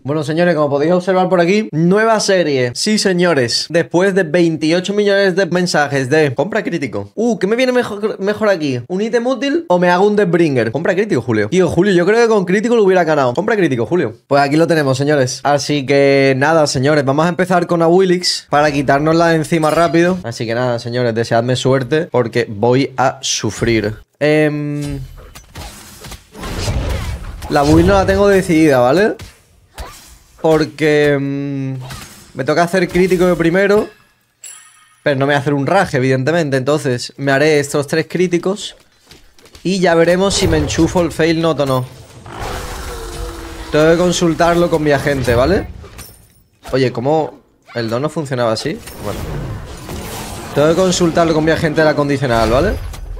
Bueno, señores, como podéis observar por aquí, nueva serie. Sí, señores. Después de 28 millones de mensajes de compra crítico. ¿Qué me viene mejor aquí? ¿Un ítem útil o me hago un Deathbringer? Compra crítico, Julio. Tío, Julio, yo creo que con crítico lo hubiera ganado. Compra crítico, Julio. Pues aquí lo tenemos, señores. Así que nada, señores. Vamos a empezar con a Willix para quitárnosla de encima rápido. Así que nada, señores, deseadme suerte porque voy a sufrir. La build no la tengo decidida, ¿vale? Porque me toca hacer crítico de primero, pero no me voy a hacer un rage, evidentemente. Entonces me haré estos 3 críticos y ya veremos si me enchufo el fail not o no. Tengo que consultarlo con mi agente, ¿vale? Oye, ¿cómo el 2 no funcionaba así? Bueno, tengo que consultarlo con mi agente de la condicional, ¿vale?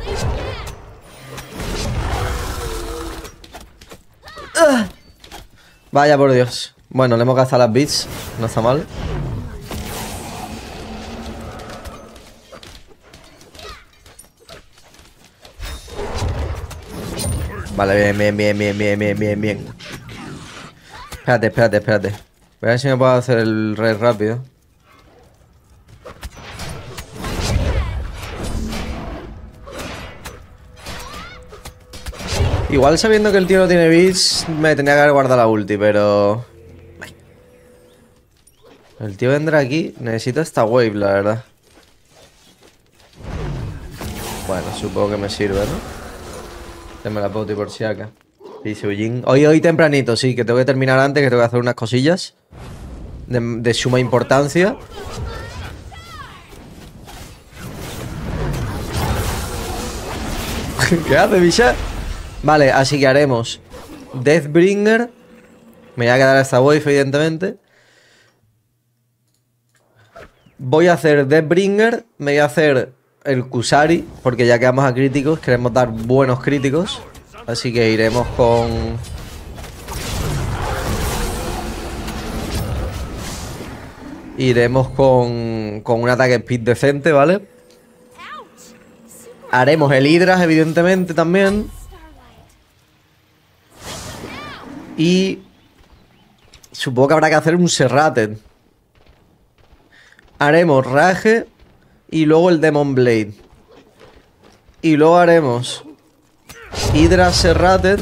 Vaya por Dios. Bueno, le hemos gastado las bits. No está mal. Vale, bien. Espérate. Voy a ver si me puedo hacer el red rápido. Igual sabiendo que el tío no tiene bits, me tenía que haber guardado la ulti, pero... El tío vendrá aquí. Necesito esta wave, la verdad. Bueno, supongo que me sirve, ¿no? Tenme la poti por si acá. Hoy tempranito, sí, que tengo que terminar antes, que tengo que hacer unas cosillas de suma importancia. ¿Qué hace, bicha? Vale, así que haremos Deathbringer. Me voy a quedar a esta wave, evidentemente. Voy a hacer Deathbringer. Me voy a hacer el Kusari, porque ya quedamos a críticos. Queremos dar buenos críticos. Así que iremos con... un ataque speed decente, ¿vale? Haremos el Hydras, evidentemente, también. Y... supongo que habrá que hacer un Serrated. Haremos Rage y luego el Demon Blade. Y luego haremos Hydra Serrated.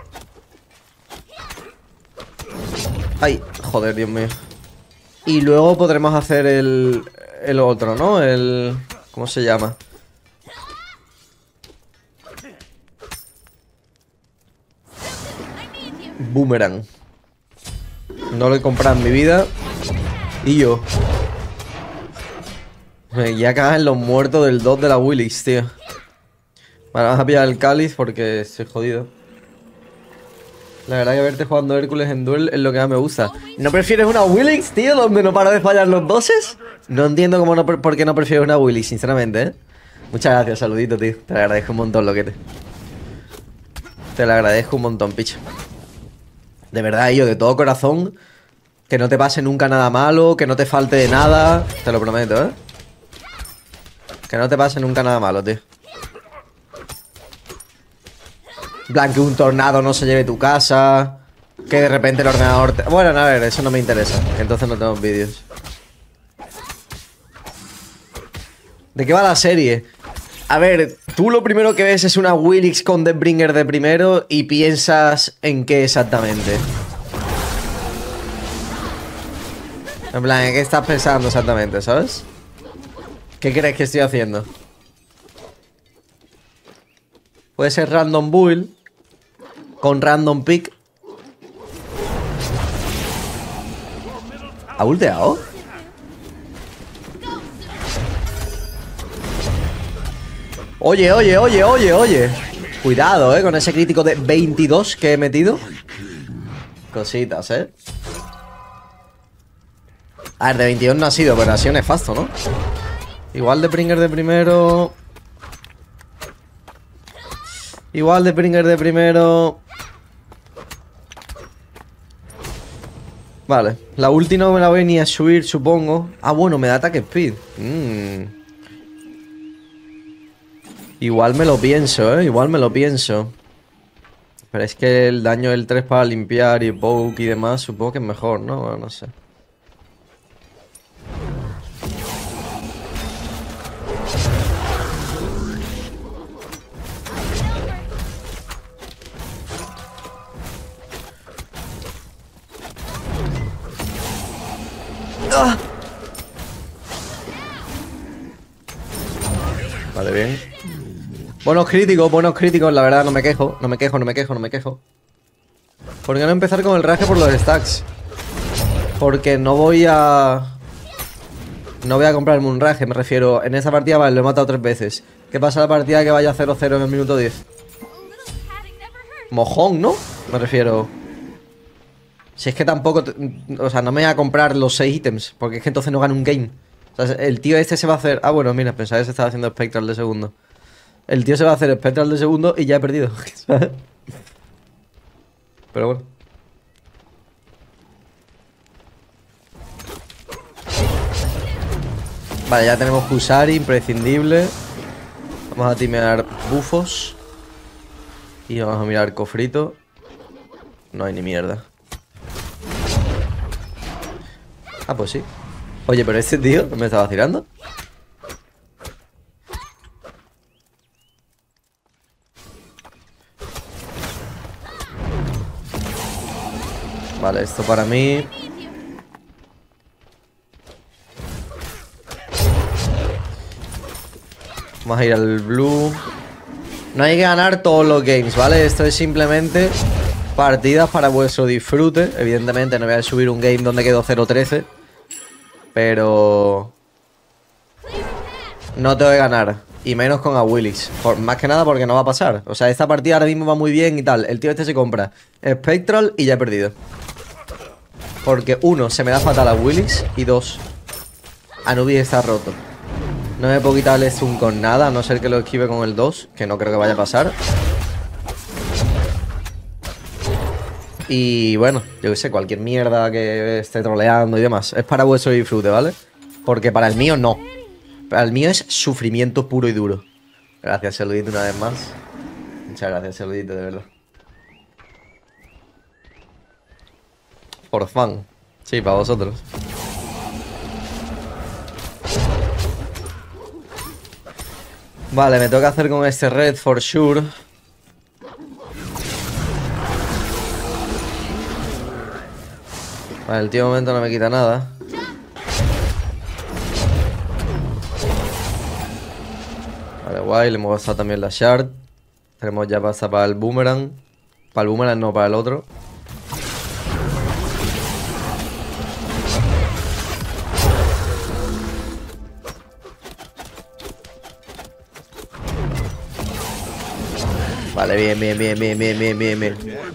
Ay, joder, Dios mío. Y luego podremos hacer el otro, ¿no? ¿Cómo se llama? Boomerang. No lo he comprado en mi vida. Y yo. Ya cagan los muertos del 2 de la Willix, tío. Vale, vamos a pillar el cáliz porque estoy jodido. La verdad que verte jugando Hércules en Duel es lo que más me gusta. ¿No prefieres una Willix, tío, donde no para de fallar los bosses? No entiendo por qué no prefieres una Willix, sinceramente, ¿eh? Muchas gracias, saludito, tío. Te lo agradezco un montón, loquete. Te lo agradezco un montón, picho. De verdad, yo de todo corazón. Que no te pase nunca nada malo, que no te falte de nada. Te lo prometo, ¿eh? Que no te pase nunca nada malo, tío. En plan, que un tornado no se lleve tu casa. Que de repente el ordenador te... Bueno, a ver, eso no me interesa. Entonces no tenemos vídeos. ¿De qué va la serie? A ver, tú lo primero que ves es una Willix con Deathbringer de primero y piensas en qué exactamente. En plan, ¿en qué estás pensando exactamente, sabes? ¿Qué crees que estoy haciendo? Puede ser random build con random pick. ¿Ha ulteado? Oye. Cuidado, con ese crítico de 22 que he metido. Cositas, A ver, de 22 no ha sido, pero ha sido nefasto, ¿no? Igual de Bringer de primero. Vale, la ulti no me la voy ni a subir, supongo. Ah, bueno, me da ataque speed. Igual me lo pienso, Igual me lo pienso. Pero es que el daño del 3 para limpiar y poke y demás, supongo que es mejor, ¿no? Bueno, no sé. ¡Ah! Vale, bien. Buenos críticos, la verdad, no me quejo. No me quejo, no me quejo, no me quejo. ¿Por qué no empezar con el raje por los stacks? Porque no voy a... No voy a comprarme un raje, me refiero. En esa partida, vale, lo he matado 3 veces. ¿Qué pasa la partida que vaya 0-0 en el minuto 10? Mojón, ¿no? Me refiero... Si es que tampoco... O sea, no me voy a comprar los 6 ítems, porque es que entonces no gano un game. O sea, el tío este se va a hacer... Ah, bueno, mira, pensaba que se estaba haciendo Spectral de segundo. El tío se va a hacer Spectral de segundo y ya he perdido. Pero bueno. Vale, ya tenemos Husari, imprescindible. Vamos a timear bufos. Y vamos a mirar cofrito. No hay ni mierda. Ah, pues sí. Oye, pero ese tío me estaba vacilando. Vale, esto para mí. Vamos a ir al blue. No hay que ganar todos los games, ¿vale? Esto es simplemente partidas para vuestro disfrute. Evidentemente no voy a subir un game donde quedo 0-13. Pero... no tengo que ganar. Y menos con a Willis. Más que nada porque no va a pasar. O sea, esta partida ahora mismo va muy bien y tal. El tío este se compra Spectral y ya he perdido. Porque 1, se me da fatal a Willis. Y 2, Anubis está roto. No me puedo quitar el stun con nada, a no ser que lo esquive con el 2, que no creo que vaya a pasar. Y bueno, yo qué sé, cualquier mierda que esté troleando y demás. Es para vuestro disfrute, ¿vale? Porque para el mío no. Para el mío es sufrimiento puro y duro. Gracias, saludito una vez más. Muchas gracias, saludito, de verdad. Por fan. Sí, para vosotros. Vale, me toca hacer con este red for sure. Vale, el tío momento no me quita nada. Vale, guay, le hemos gastado también la shard. Tenemos ya pasa para el boomerang. Para el boomerang, no para el otro. Vale, bien.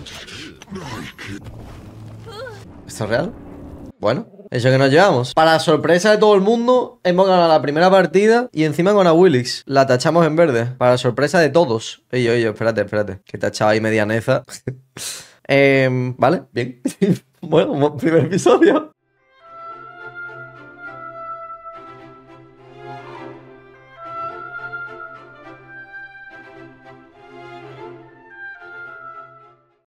¿Esto es real? Bueno, eso que nos llevamos. Para sorpresa de todo el mundo, hemos ganado la primera partida y encima con a Willis. La tachamos en verde. Para sorpresa de todos. Oye, espérate. Que tachaba ahí medianeza. Vale, bien. Bueno, primer episodio.